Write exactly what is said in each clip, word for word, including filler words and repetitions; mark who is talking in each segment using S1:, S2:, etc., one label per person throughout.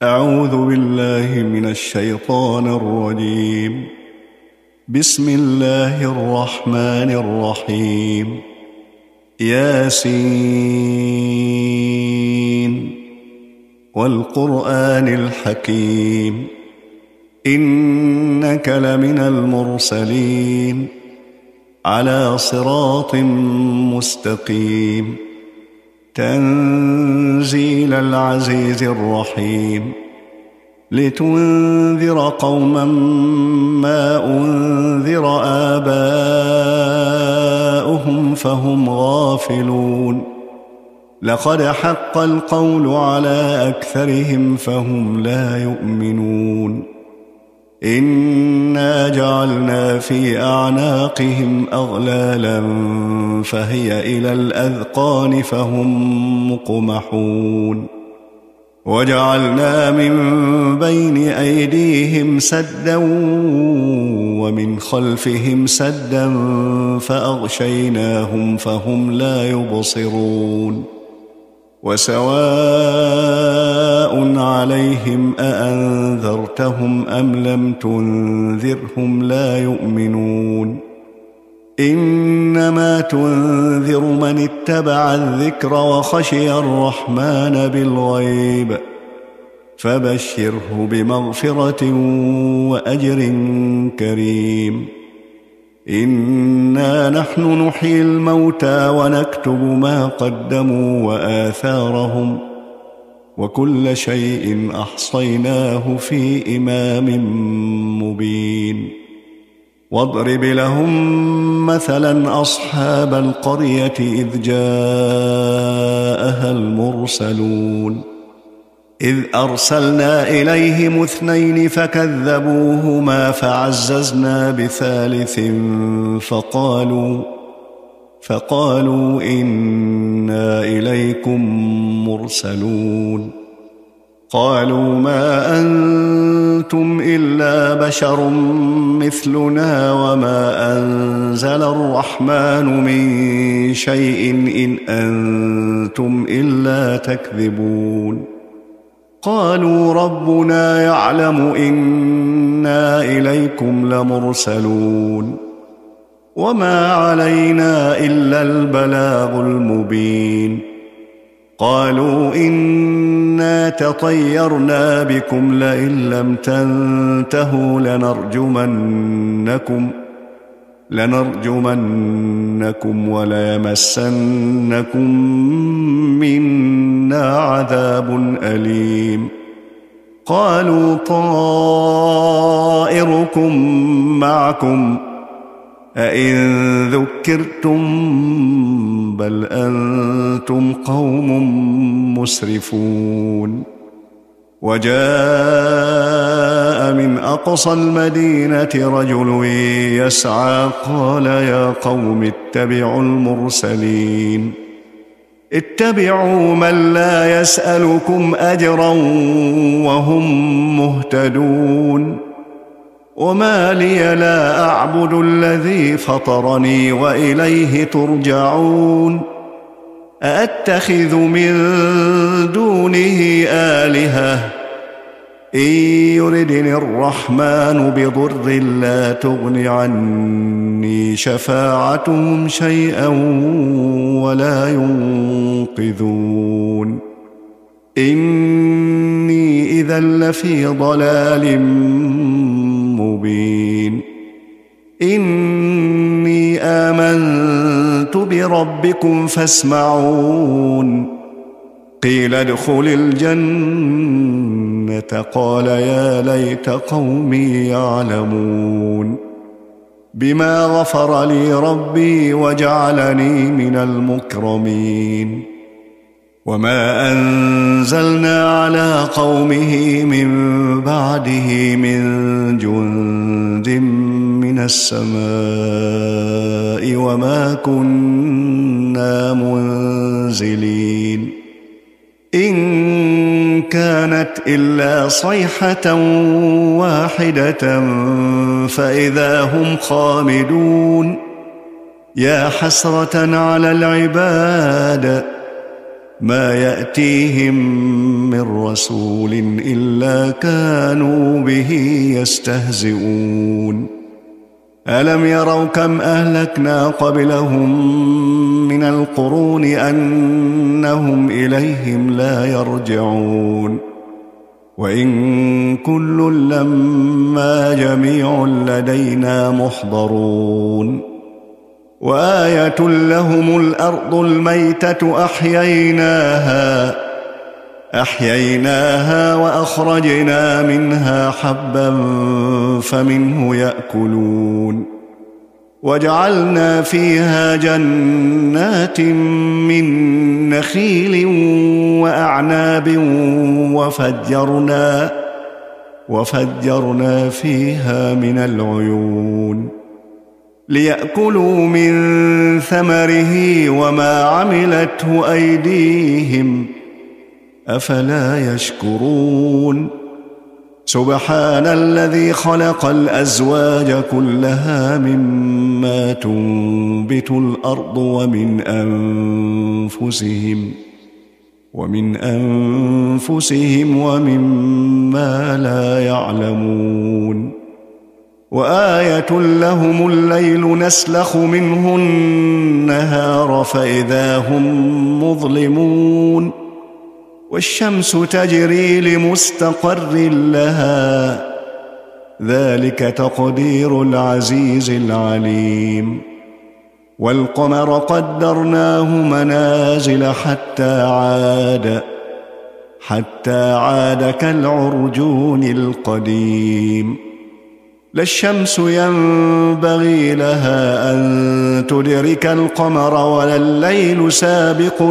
S1: أعوذ بالله من الشيطان الرجيم. بسم الله الرحمن الرحيم. ياسين والقرآن الحكيم إنك لمن المرسلين على صراط مستقيم تنزيل العزيز الرحيم لتنذر قوما ما أنذر آباؤهم فهم غافلون لقد حق القول على أكثرهم فهم لا يؤمنون إنا جعلنا في أعناقهم أغلالا فهي إلى الأذقان فهم مقمحون وجعلنا من بين أيديهم سدا ومن خلفهم سدا فأغشيناهم فهم لا يبصرون وسواء عليهم أأنذرتهم أم لم تنذرهم لا يؤمنون إنما تنذر من اتبع الذكر وخشي الرحمن بالغيب فبشره بمغفرة وأجر كريم إنا نحن نحيي الموتى ونكتب ما قدموا وآثارهم وكل شيء أحصيناه في إمام مبين واضرب لهم مثلا أصحاب القرية إذ جاءها المرسلون إذ أرسلنا إليهم اثنين فكذبوهما فعززنا بثالث فقالوا فقالوا إنا إليكم مرسلون قالوا ما أنتم إلا بشر مثلنا وما أنزل الرحمن من شيء إن أنتم إلا تكذبون قالوا ربنا يعلم إنا إليكم لمرسلون وما علينا إلا البلاغ المبين قالوا إنا تطيرنا بكم لئن لم تنتهوا لنرجمنكم لنرجمنكم وليمسنكم منا عذاب أليم قالوا طائركم معكم أئن ذكرتم بل أنتم قوم مسرفون وجاء من أقصى المدينة رجل يسعى قال يا قوم اتبعوا المرسلين اتبعوا من لا يسألكم أجرا وهم مهتدون وما لي لا أعبد الذي فطرني وإليه ترجعون أأتخذ من دونه آلهة إن يردني الرحمن بضر لا تغن عني شفاعتهم شيئا ولا ينقذون إني إذا لفي ضلال مبين إني آمنت بربكم فاسمعون قيل ادخل الجنة قال يا ليت قومي يعلمون بما غفر لي ربي وجعلني من المكرمين وما أنزلنا على قومه من بعده من جند من السماء وما كنا منزلين إن كانت إلا صيحة واحدة فإذا هم خامدون يا حسرة على العباد ما يأتيهم من رسول إلا كانوا به يستهزئون ألم يروا كم أهلكنا قبلهم من القرون أنهم إليهم لا يرجعون وإن كل لما جميع لدينا محضرون وآية لهم الأرض الميتة أحييناها أحييناها وأخرجنا منها حبا فمنه يأكلون وجعلنا فيها جنات من نخيل وأعناب وفجرنا وفجرنا فيها من العيون ليأكلوا من ثمره وما عملته أيديهم أفلا يشكرون سبحان الذي خلق الأزواج كلها مما تنبت الأرض ومن أنفسهم ومن أنفسهم ومما لا يعلمون وآية لهم الليل نسلخ منه النهار فإذا هم مظلمون والشمس تجري لمستقر لها ذلك تقدير العزيز العليم والقمر قدرناه منازل حتى عاد حتى عاد كالعرجون القديم لا الشمس ينبغي لها أن تدرك القمر ولا الليل سابق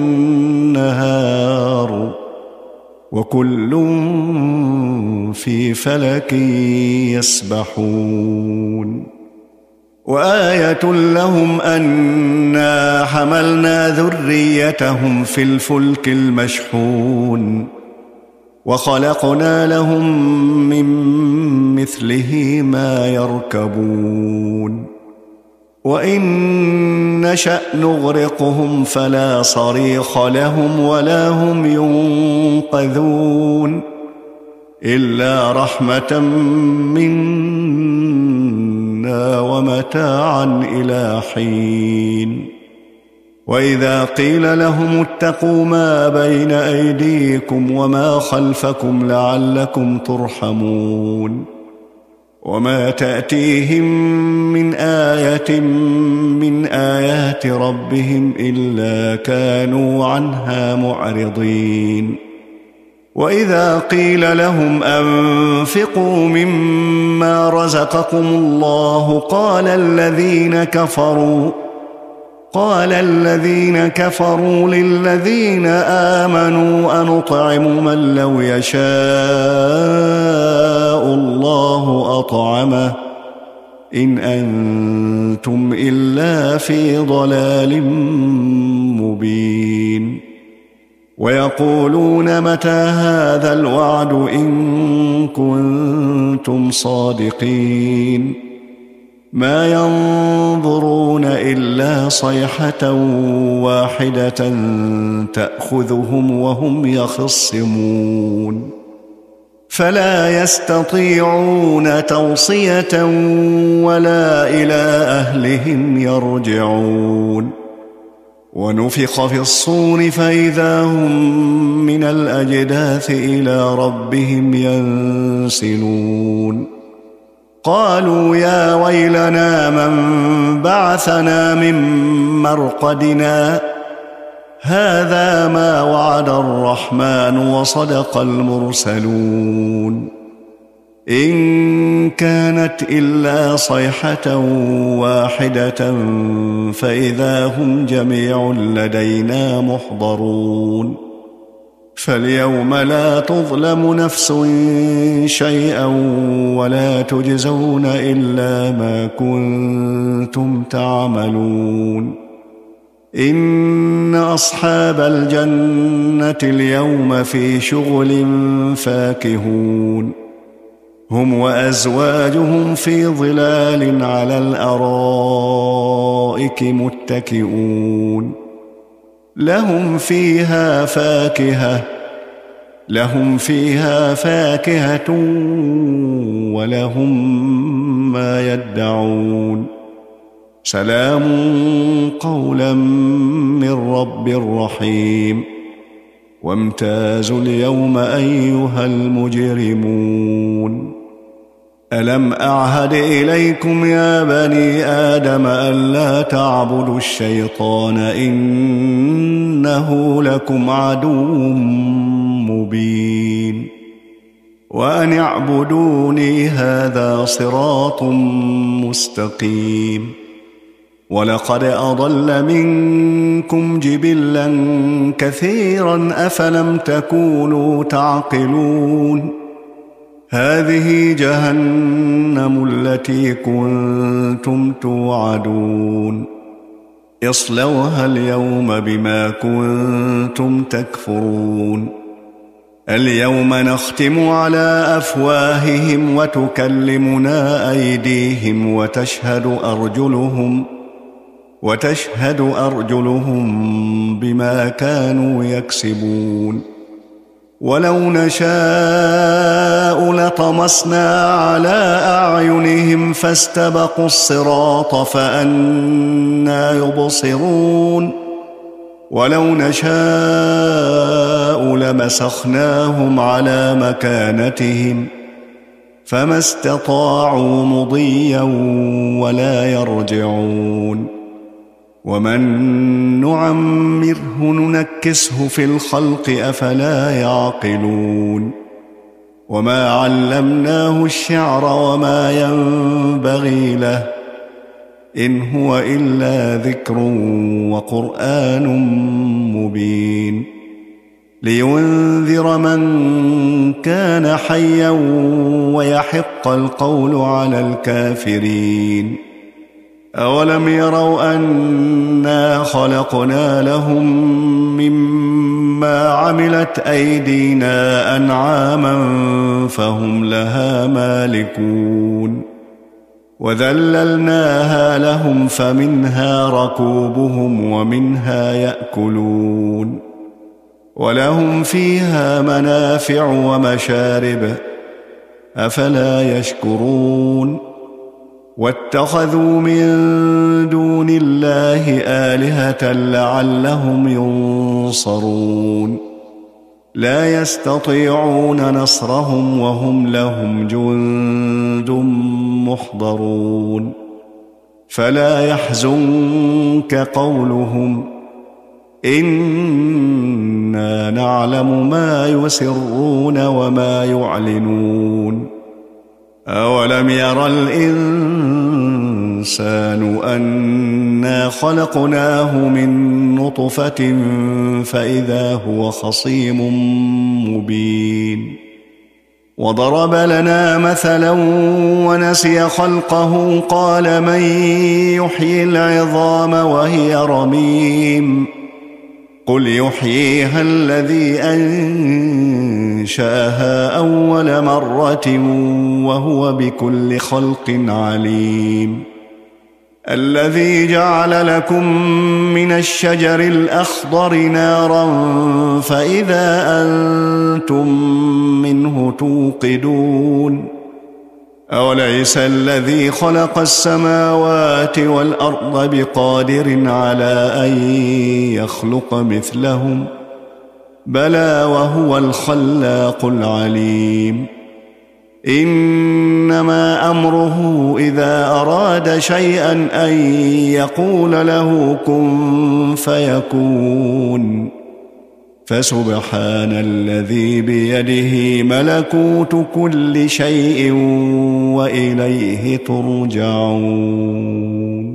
S1: النهار وكل في فلك يسبحون وآية لهم أنا حملنا ذريتهم في الفلك المشحون وخلقنا لهم من مثله ما يركبون وإن نشأ نغرقهم فلا صريخ لهم ولا هم ينقذون إلا رحمة منا ومتاعا إلى حين وإذا قيل لهم اتقوا ما بين أيديكم وما خلفكم لعلكم ترحمون وما تأتيهم من آية من آيات ربهم إلا كانوا عنها معرضين وإذا قيل لهم أنفقوا مما رزقكم الله قال الذين كفروا قال الذين كفروا للذين آمنوا أنطعم من لو يشاء الله أطعمه إن أنتم إلا في ضلال مبين ويقولون متى هذا الوعد إن كنتم صادقين ما ينظرون إلا صيحة واحدة تأخذهم وهم يخصمون فلا يستطيعون توصية ولا إلى أهلهم يرجعون ونفخ في الصور فإذا هم من الأجداث إلى ربهم ينسلون قالوا يا ويلنا من بعثنا من مرقدنا هذا ما وعد الرحمن وصدق المرسلون إن كانت إلا صيحة واحدة فإذا هم جميع لدينا محضرون فاليوم لا تظلم نفس شيئا ولا تجزون إلا ما كنتم تعملون إن أصحاب الجنة اليوم في شغل فاكهون هم وأزواجهم في ظلال على الأرائك متكئون لهم فيها فاكهة لهم فيها فاكهة ولهم ما يدعون سلام قولا من رب رحيم وامتازوا اليوم أيها المجرمون ألم أعهد إليكم يا بني آدم ألا تعبدوا الشيطان إنه لكم عدو مبين وأن اعبدوني هذا صراط مستقيم ولقد أضل منكم جبلا كثيرا أفلم تكونوا تعقلون هذه جهنم التي كنتم توعدون اصلوها اليوم بما كنتم تكفرون اليوم نختم على أفواههم وتكلمنا أيديهم وتشهد أرجلهم وتشهد أرجلهم بما كانوا يكسبون ولو نشاء لطمسنا على أعينهم فاستبقوا الصراط فأنى يبصرون ولو نشاء لمسخناهم على مكانتهم فما استطاعوا مضيا ولا يرجعون ومن نعمره ننكسه في الخلق أفلا يعقلون وما علمناه الشعر وما ينبغي له إن هو إلا ذكر وقرآن مبين لينذر من كان حيا ويحق القول على الكافرين أولم يروا أنا خلقنا لهم مما عملت أيدينا أنعاما فهم لها مالكون وذللناها لهم فمنها ركوبهم ومنها يأكلون ولهم فيها منافع ومشارب أفلا يشكرون واتخذوا من دون الله آلهة لعلهم ينصرون لا يستطيعون نصرهم وهم لهم جند محضرون فلا يحزنك قولهم إنا نعلم ما يسرون وما يعلنون أولم ير الإنسان أنا خلقناه من نطفة فإذا هو خصيم مبين وضرب لنا مثلا ونسي خلقه قال من يحيي العظام وهي رميم قل يحييها الذي أنشأها أول مرة وهو بكل خلق عليم الذي جعل لكم من الشجر الأخضر نارا فإذا أنتم منه توقدون أوليس الذي خلق السماوات والأرض بقادر على أن يخلق مثلهم بلى وهو الخلاق العليم إنما أمره إذا أراد شيئا أن يقول له كن فيكون فسبحان الذي بيده ملكوت كل شيء وإليه ترجعون